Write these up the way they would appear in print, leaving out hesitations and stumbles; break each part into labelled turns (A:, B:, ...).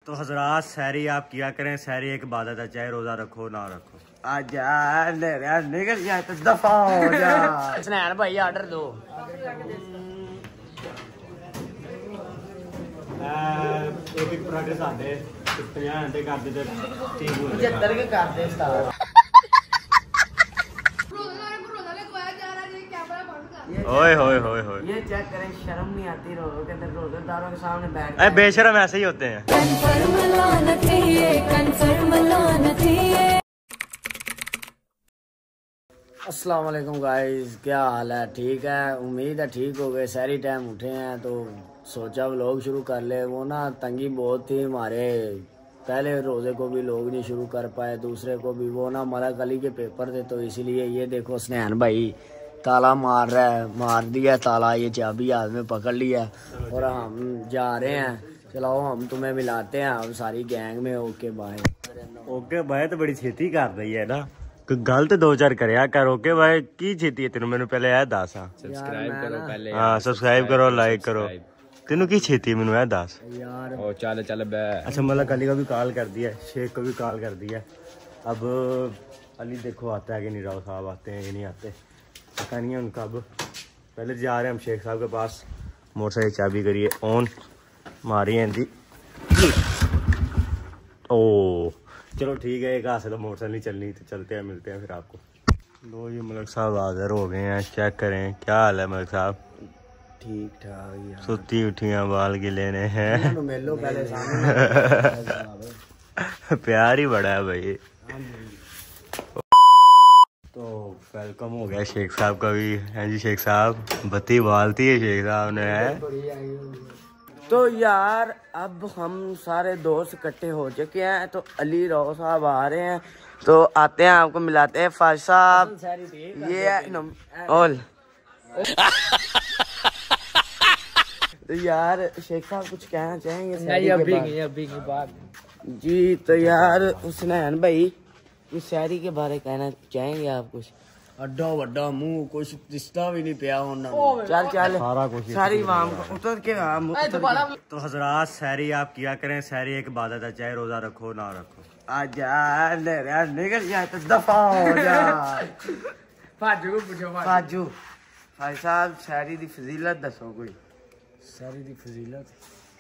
A: तो हजरात सहरी आप किया करें, सहरी एक इबादत है, चाहे रोजा रखो ना रखो।
B: आजा निकल जाए तो दफा हो जा। स्नैन भाई आर्डर दो।
A: एक पराठे सादे 50 घंटे कर दे ठीक हो
B: 75 के कर दे स्टार।
A: ओए होए होए होए, ये
B: चेक करें, शर्म नहीं आती रोज़ों के अंदर रोज़ेदारों के सामने बैठ।
A: अरे बेशरम ऐसे ही होते हैं।
B: अस्सलाम वालेकुम गाइस, क्या हाल है? ठीक है, उम्मीद है ठीक हो गए। सारी टाइम उठे हैं तो सोचा व्लॉग शुरू कर ले। वो ना तंगी बहुत थी हमारे, पहले रोज़े को भी लोग नहीं शुरू कर पाए, दूसरे को भी। वो ना मलक अली के पेपर थे तो इसीलिए ये देखो स्नैन भाई ताला मार रहा है, मार दिया ताला, ये चाबी हाथ में पकड़ लिया और हम जा रहे हैं। चलाओ हम तुम्हें मिलाते हैं हम सारी गैंग में। Okay bye.
A: ओके बाय तो बड़ी छेती कर रही है ना, गलत दो चार करया कर। ओके बाय की छेती है तेन, मैनू पहले यह दस।
C: सब्सक्राइब करो पहले।
A: हाँ सब्सक्राइब करो, लाइक करो। तेनू की छेती है मैनू यह दस
B: यार।
C: ओ चल चल बे।
A: अच्छा मलक अली को भी कॉल कर दिया, शेख को भी कॉल कर दिया। अब अली देखो आता है कि नहीं, राव साहब आते हैं कि नहीं आते, पता नहीं है उनका। अब पहले जा रहे हैं हम शेख साहब के पास। मोटरसाइकिल चाबी करिए ऑन, मारी है इनकी। ओ चलो ठीक है, एक हाथ से तो मोटरसाइकिल नहीं चलनी, तो चलते हैं, मिलते हैं फिर आपको। लो ये मलक साहब हाजिर हो गए हैं, चेक करें क्या हाल है मलक साहब।
B: ठीक ठाक यार,
A: सुती उठियां बाल गिले ने हैं।
B: मिलो पहले सामने।
A: प्यार ही बड़ा है भाई। तो वेलकम हो गया शेख साहब का भी। हाँ जी शेख साहब, बत्ती बालती है शेख साहब ने है।
B: तो यार अब हम सारे दोस्त इकट्ठे हो चुके हैं, तो अली राव साहब आ रहे हैं, तो आते हैं आपको मिलाते हैं। फाज साहब ये है ऑल। तो यार शेख साहब कुछ कहना चाहेंगे? अभी की बात जी। तो यार हुसनैन भाई इस शायरी के बारे कहना चाहेंगे आप कुछ? अड्डा वड्डा मुंह, कुछ रिश्ता भी नहीं पिया होना। चल चल
A: सारा कुछ
B: सारी वाम उतर के
A: तो हजरात सहरी आप किया करें, सहरी एक इबादत है, चाहे रोजा रखो ना रखो।
B: आजा निकल जाए तो दफा हो जा। फाजू को पूछो। फाजू भाई साहब सहरी दी फजीलत दसो कोई। सहरी दी फजीलत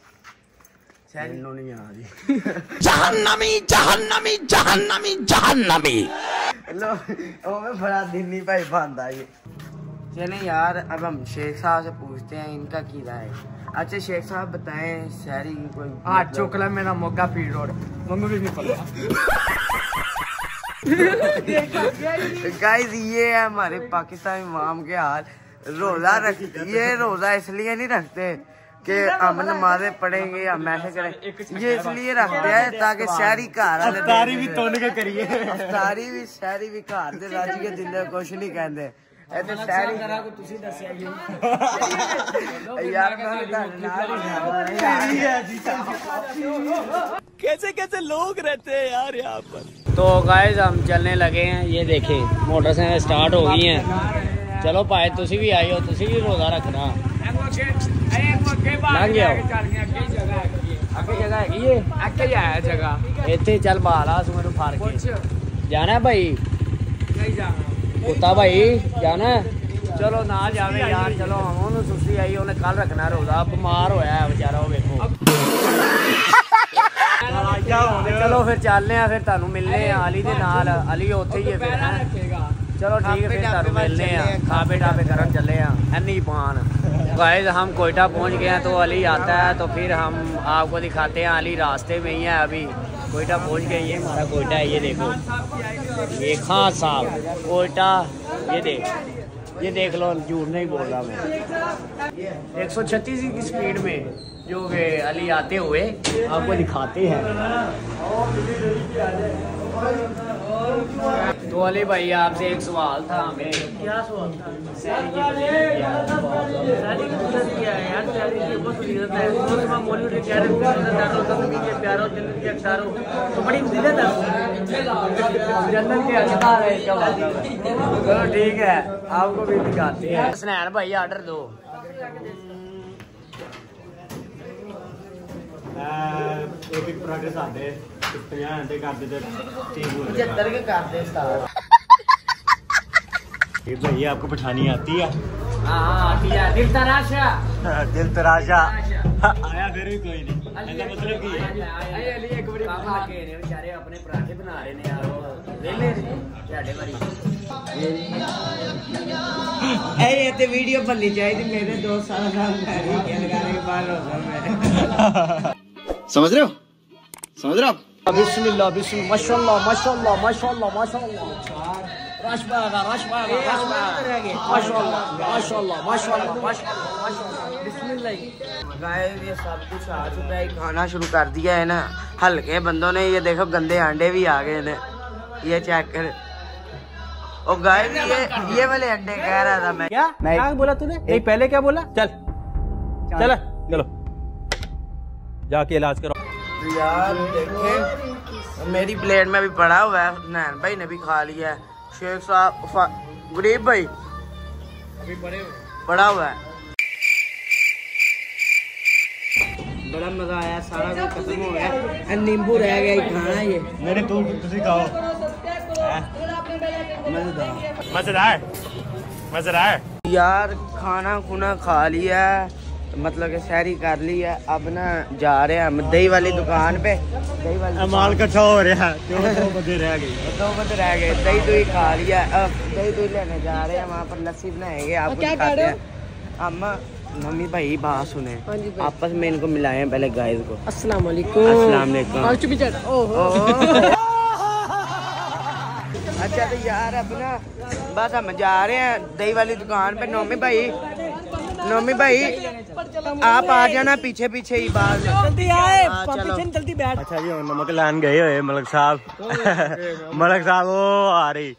B: नहीं आ रही।
D: जहन्नमी जहन्नमी जहन्नमी जहन्नमी।
B: लो वो में बड़ा दिन नहीं भाई बांधा ये। चले यार अब हम शेख साहब से पूछते हैं इनका की राय है। अच्छा शेख साहब बताएं शहरी की कोई। हाँ चोकला मेरा मोगा पीर रोड मंगू भी नहीं पता। गाइस ये है हमारे पाकिस्तानी इमाम के हाल। रोजा रख, ये रोजा इसलिए नहीं रखते कि हम नमाज़ें पढ़ेंगे, हम ऐसे करें, ये इसलिए रखते हैं ताकि शहरी घर
A: अफ्तारी भी तोड़ के करिए।
B: अफ्तारी भी शहरी भी घर दे राजी के दिल कुछ नहीं कहते।
D: कैसे कैसे लोग रहते हैं यार यहाँ पर।
B: तो गाइस हम चलने लगे हैं, ये देखें मोटरसाइकिल स्टार्ट हो गई हैं। चलो भाई तुसी भी आई हो, तुसी भी रोजा रखना। लंघ गया जगह है ये जगह इतने चल बाला सुन फार के जाना है भाई। कुत्ता भाई जाना है, चलो ना जावे यार। चलो हम सुस्ती आई, उन्हें कल रखना रोजा, बीमार होया है बेचारा वो देखो। चलो फिर चलने हैं, फिर तुहानू मिलने हैं अली दे नाल। अली उत्थे ही है फिर। चलो ठीक है फिर तुहानू मिलने हैं, खाबे टाबे करन चले हैं एनी पान। गाइस हम कोयटा पहुंच गए हैं, तो अली आता है तो फिर हम आपको दिखाते हैं। अली रास्ते में ही है, अभी कोयटा पहुंच गए। ये हमारा कोयटा है, ये देखो, ये खान साहब कोयटा। ये देख लो, झूठ नहीं बोल रहा मैं। 136 की स्पीड में जो अली आते हुए आपको दिखाते हैं। तो अली भाई आपसे एक सवाल था हमें। क्या सवाल था? तो बड़ी चलो ठीक है आपको भी दिखाते हैं। स्नैन भाई आर्डर दो।
A: एक एक पराठे सादे 50 घंटे कर देते
B: 75 के कर दे स्टार।
A: ये भैया आपको पठानी आती है?
B: हाँ आती है। दिल तराशा
A: दिल तराशा आया फिर भी कोई नहीं। ऐसा मतलब की है
B: बेचारे अपने पराठे बना रहे ने यार वेले ਤੁਹਾਡੇ ਵਾਰੀ ਇਹ ਤੇ ਵੀਡੀਓ ਬਣਨੀ ਚਾਹੀਦੀ ਮੇਰੇ ਦੋਸਤ ਸਾਰਾ ਨਾਮ ਮੈਂ ਵੀ क्या लगाने के बाद होगा मैं
D: समझ रहे हो आप?
B: बिस्मिल्लाह बिस्मिल्लाह माशाल्लाह माशाल्लाह माशाल्लाह माशाल्लाह रशबागा रशबागा माशाल्लाह माशाल्लाह माशाल्लाह माशाल्लाह बिस्मिल्लाह। गाइस ये सब कुछ आ चुका है, खाना शुरू कर दिया है ना हल्के बंदों ने। ये देखो गंदे अंडे भी आ गए हैं, ये चेक कर। ओ गाइस ये वाले अंडे कह रहा था मैं। क्या बोला तूने? नहीं पहले क्या बोला?
D: चलो जाके इलाज करो
B: यार देखे मेरी प्लेट में भी पड़ा हुआ है, नैन भाई ने भी खा लिया है, शेख साहब गरीब भाई अभी पड़ा हुआ है। बड़ा मजा आया, सारा कुछ खत्म हो गया, नींबू रह गया खाना। ये
A: मेरे तुसी खाओ। मजेदार
B: यार खाना खुना खा लिया, मतलब कि सैरी कर ली है। अब ना जा रहे हैं हम दही वाली दुकान पे। दही वाली
A: माल इकट्ठा हो रहा है, 2 बंदे रह गए।
B: दही दुही खा लिया, अब दही दुही लेने जा रहे हैं, वहाँ पर लस्सी बनाएंगे। आप क्या खाते हैं? अम्मा मम्मी भाई बात सुने, आपस में इनको मिलाए हैं पहले गाइस को। अस्सलाम वालेकुम। अच्छा तो यार अपना बस हम जा रहे हैं दही वाली दुकान पे। नोमी भाई आप आ जाना पीछे पीछे ही बात जल्दी आए। जल्दी बैठ।
A: अच्छा जी नमक लान गए हुए मलक साहब। मलक साहब वो आ रही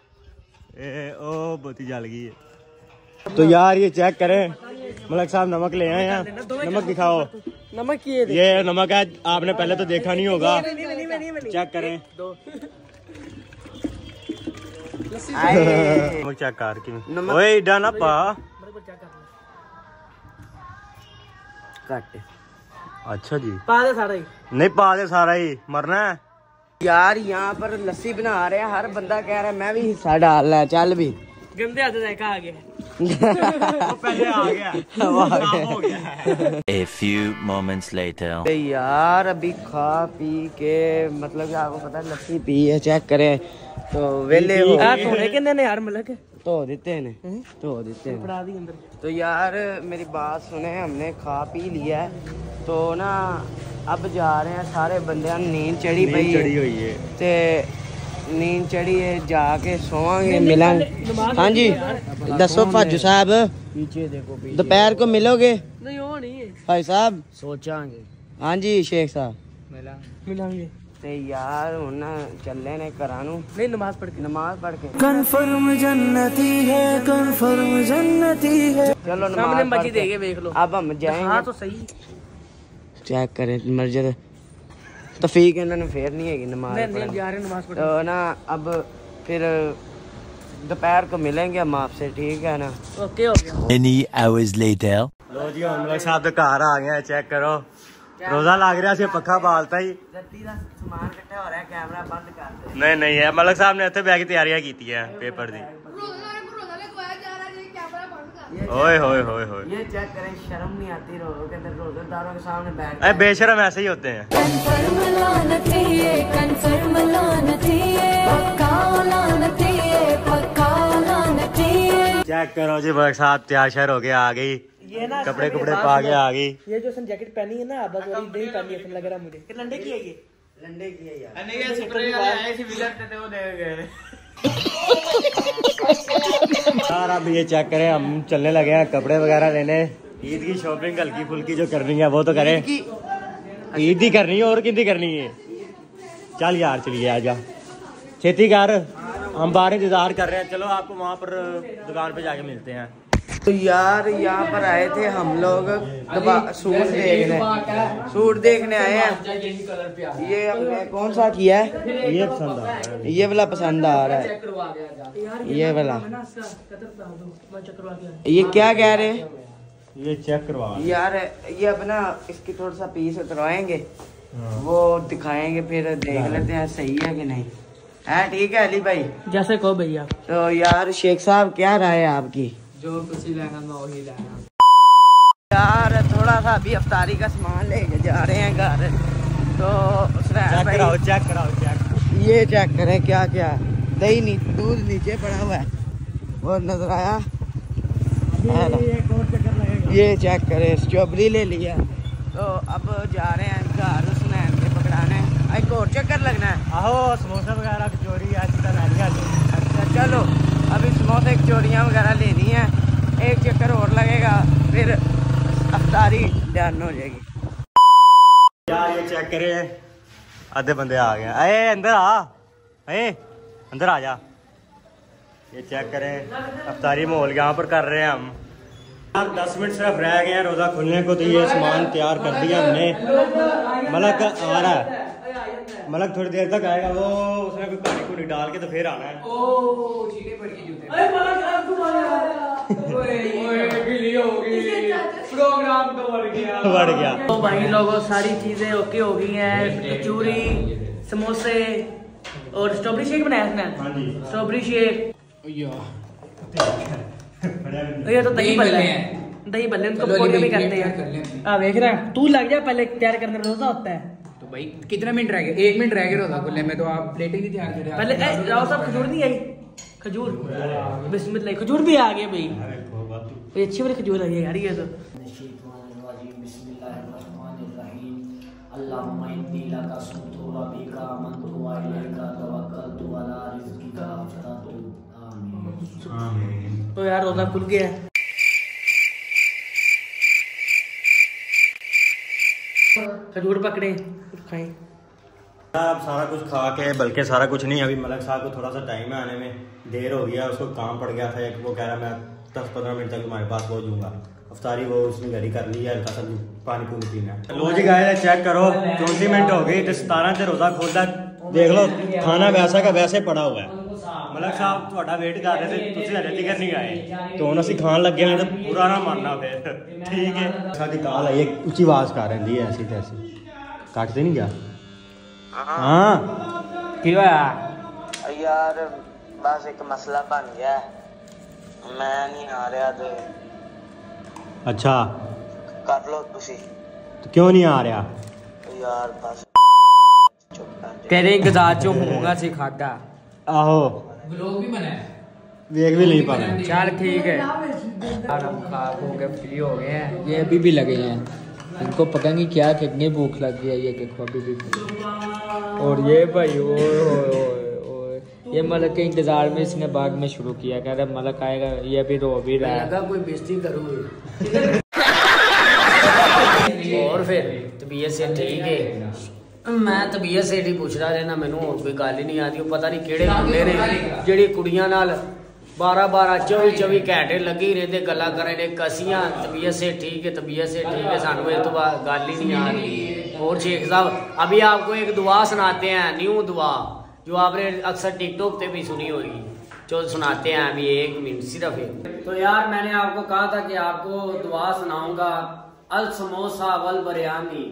A: ओ बोती जल गई है। तो यार ये चेक करें, मलक साहब नमक ले आए हैं, नमक दिखाओ।
B: नमक
A: ये नमक है, आपने पहले तो देखा नहीं होगा, चेक करें। नमक चेक कर के ओए डाना पा
B: कट।
A: अच्छा जी
B: पा दे सारा ही।
A: नहीं पा दे सारा ही, मरना है
B: यार। यहाँ पर लस्सी बना रहे हैं, हर बंदा कह रहा है मैं भी हिस्सा डाल रहा है। चल भी गंदे हाथ देखा आ गया।
A: पहले आ गया।
E: A few moments later.
B: यार अभी खा पी के मतलब कि आपको पता है लस्सी पी है, चेक करें तो वेले हो यार मलक धो देते हैं। तो यार मेरी बात सुने, हमने खा पी लिया है तो ना अब जा रहे हैं सारे बंदे। नींद चढ़ी
A: हुई है
B: ते नींद चढ़ी है, जाके सोवांगे मिलेंगे। हाँ जी दसो फाजू साहब, पीछे देखो दोपहर को मिलोगे? नहीं वो नहीं है भाई साहब, सोचांगे। हाँ जी शेख साहब मिलेंगे। ते यार हुन चले ने घरां नूं। नहीं नमाज पढ़ के कन्फर्म जन्नती है। चलो नमाज पढ़ के देख लो। अब हम जाएंगे। हाँ तो सही चेक करें मस्जिद तफीक इन्होंने फेर नहीं है नमाज पढ़। तो ना अब फिर दोपहर को मिलेंगे हम आपसे, ठीक है ना? ओके हो गया।
E: Many hours later.
A: लो जी हम लोग साहब घर आ गए, चेक करो रोजा लग रहा सी, पक्खा बालता ही
B: सामान इकट्ठा हो रहा है, कैमरा बंद कर
A: नहीं
B: दे।
A: नहीं है, मलक साहब ने इत्थे बैठ के तैयारियां की है पेपर दी। ओए होए होए होए
B: ये चेक करें, शर्म नहीं आती रोजेदारों के सामने बैठ।
A: बेशरम ऐसे ही होते हैं। चेक करो जी मलक साहब तैयार शहर हो के आ गई, कपड़े पा के आ गई।
B: ये जो सन जैकेट पहनी है ना अब वाली नहीं पहनी है, लग रहा मुझे लंडे की है। ये लंडे की है यार। ये स्प्रे वाले आए थे विलेट थे, वो दे गए
A: यार। अब ये चेक करें, हम चलने लगे हैं कपड़े वगैरह लेने। ईद की शॉपिंग हल्की फुल्की जो करनी है वो तो करें। ईद ही करनी है और कितनी करनी है। चल यार चलिए आजा छेती कर, हम बाहर इंतजार कर रहे हैं। चलो आपको वहाँ पर दुकान पे जाके मिलते हैं।
B: तो यार यहाँ पर आए थे हम लोग सूट देखने आए हैं। ये हमने कौन सा किया है?
A: ये पसंद आ रहा है,
B: ये वाला पसंद आ रहा है। ये वाला ये क्या कह रहे हैं?
A: ये चेक करवा
B: यार ये अब ना इसकी थोड़ा सा पीस उतरवाएंगे, वो दिखाएंगे, फिर देख लेते हैं सही है कि नहीं है। ठीक है अली भाई,
F: जैसे कहो भैया।
B: तो यार शेख साहब क्या राय है आपकी?
F: जो कुछ ही लेना मैं वही लेना।
B: यार थोड़ा सा अभी अफ्तारी का सामान लेके जा रहे हैं घर, तो
A: चेक कराओ
B: ये चेक करें क्या क्या दही दूध नीचे पड़ा हुआ है, वो नजर आया है ना? ये चेक करें, स्ट्रॉबेरी ले लिया। तो अब जा रहे हैं घर स्नैन के पकड़ाने, एक और चक्कर लगना है।
A: आहो समोसा वगैरह कचौरी
B: अच्छा चलो अभी समोसे कचौरियाँ वगैरह लेनी है, एक चक्कर और लगेगा फिर अफ्तारी डन हो जाएगी।
A: यार ये चेक करें, आधे बंदे आ गए। अरे अंदर आ, अरे अंदर आ जा। ये चेक करें अफ्तारी माहौल यहाँ पर कर रहे हैं हम। 10 मिनट सिर्फ रह गए हैं रोज़ा खुलने को, तो ये सामान तैयार कर दिया हमने। मलक आ रहा है, मलक थोड़ी देर तक आएगा, वो उसमें कोई पानी पूनी डाल के तो फिर आना है।
F: प्रोग्राम तो बढ़ गया। तो भाई लोगों सारी चीजें ओके हो गई हैं, कचौरी, समोसे और स्ट्रॉबेरी शेक बनाया इसने। स्ट्रॉबेरी शेक, ये तो दही बल्ले हैं, दही बल्ले उनको पकौड़े भी करते हैं। देख रहा है तू, लग जा पहले तैयार करने में, रोजा होता है
C: तो भाई कितने मिनट रह गए? 1 मिनट रह गए रोजा खुलने में, तो आप प्लेटें नहीं तैयार कर रहे।
F: पहले राव साहब खजूर नहीं आई, खजूर बिस्मिल्लाह, खजूर भी आ गई भाई, ये अच्छी वाली खजूर आई है यार। ये तो तो यार रोजा खुल गया है। खजूर पकड़े खाएं।
A: अब सारा कुछ खा के, बल्कि सारा कुछ नहीं, अभी मलक साहब को थोड़ा सा टाइम है आने में, देर हो गया, उसको काम पड़ गया था एक, वो कह रहा मैं 10-15 मिनट तक तुम्हारे पास पहुंच जाऊंगा। अफ्तारी वो उसने घड़ी कर ली है, हल्का सा पानी पूनी पीना है। लो जी गाइस चेक करो, 34 मिनट हो गई, 17 से रोजा खोलता, देख लो खाना वैसा का वैसे पड़ा हुआ है। मलक साहब थोड़ा वेट कर रहे थे, तुझे हले तक नहीं आए, तो उन्हें खान लग गए तो पूरा ना मानना फिर। ठीक है सादी काल है, एक ऊंची आवाज कर रही है ऐसी तैसी, काटते नहीं क्या? हाँ
B: क्यों यार, बस एक मसला बन गया, मैं नहीं आ रहा तो।
A: अच्छा
B: कर लो तुसी।
A: तो क्यों नहीं आ रहा
B: यार? बस
F: तेरे इंतजार चो होगा सिखाता।
A: आहो
C: व्लॉग भी बनाया,
A: देख भी नहीं पा रहा।
F: चल ठीक है, हम खा खो के फ्री हो गए हैं।
C: ये अभी भी लगे हैं, इनको पता नहीं क्या कितनी भूख लग गई है। ये देखो अभी भी, और ये भाई ये मलक के इंतजार में इसने बाग में शुरू किया, कह रहा मलक आएगा, ये भी रो भी रहा है।
F: लगा कोई बेइज्जती करूंगी। और फिर तबीयत से ठीक है? मैं तबीयत से नहीं पूछ रहा रहना, मैनू और कोई गल ही नहीं आती। पता नहीं केड़े मुंडे ने जेड़ी कुड़ियां नाल 12-12 24-24 घंटे लगी रहते गल्लां करे ने कसियां। तबीयत से ठीक है, तबीयत से ठीक है, सानू इस तो गल ही नहीं आ रही। और शेख साहब अभी आपको एक दुआ सुनाते हैं, न्यू दुआ जो आपने अक्सर टिकटॉक पे भी सुनी होगी, जो सुनाते हैं अभी 1 मिनट सिर्फ। तो यार मैंने आपको कहा था कि आपको दुआ सुनाऊंगा, अल समोसा वल बिरयानी।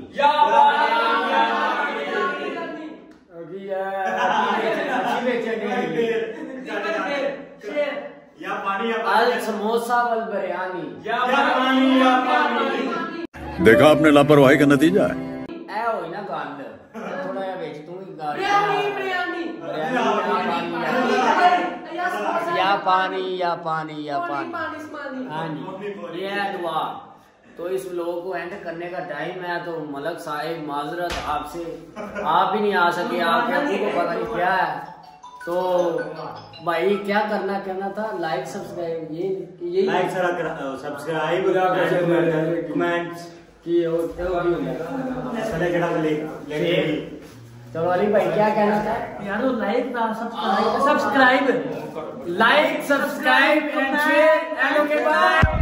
F: अल समोसा वल बिरयानी।
G: देखा आपने लापरवाही का नतीजा है।
F: ऐ होई ना गल, थोड़ा जिहा विच तू ही गल या पानी। हाँ जी, ये है दुआ। तो इस व्लॉग को एंड करने का टाइम है, तो मलक साहिब माजरत आपसे, आप भी नहीं आ सके, आपके अब्बू को पता नहीं क्या है। तो भाई क्या कहना था? लाइक सब्सक्राइब, ये
A: लाइक सब्सक्राइब कमेंट्स
F: की चलो अली भाई क्या कहना था यार? Like subscribe and share and okay bye.